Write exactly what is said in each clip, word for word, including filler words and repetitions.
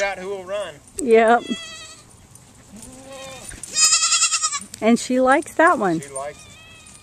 out who will run. Yep. And she likes that one. She likes it.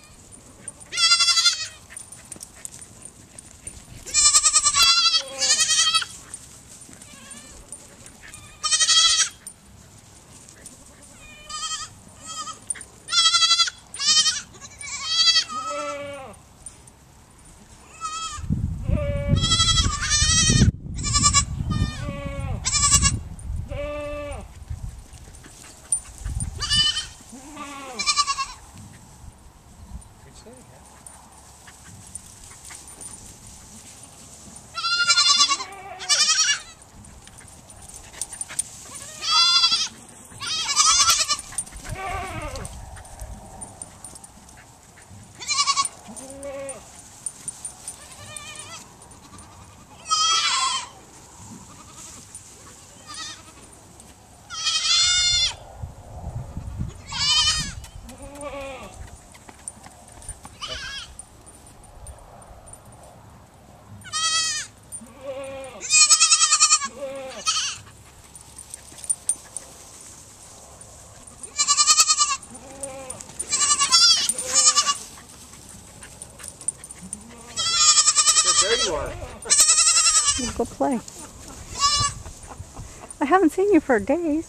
There you are. We'll go play. I haven't seen you for days.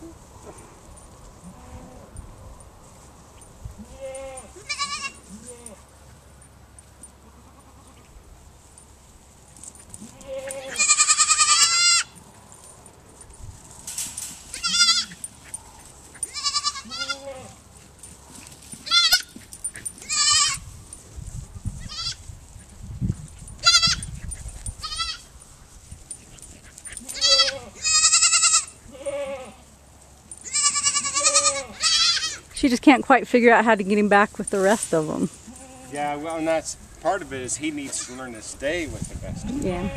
She just can't quite figure out how to get him back with the rest of them. Yeah, well, and that's part of it is he needs to learn to stay with the rest of them. Yeah.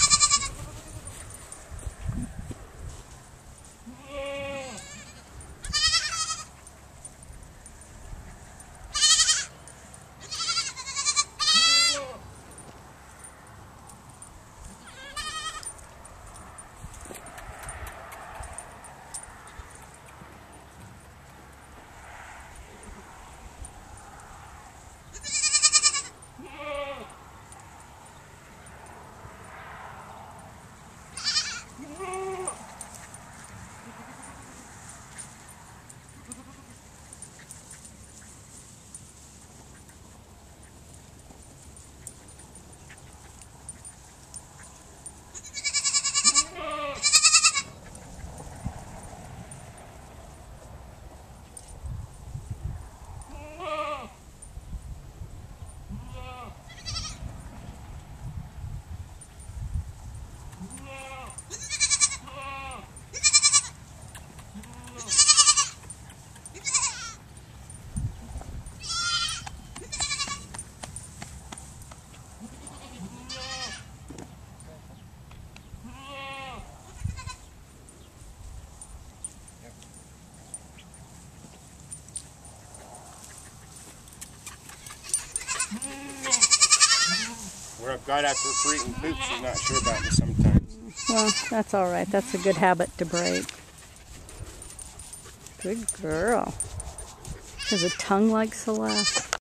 Where I've got after for eating poop, she's not sure about me sometimes. Well, that's all right. That's a good habit to break. Good girl. Has a tongue like Celeste.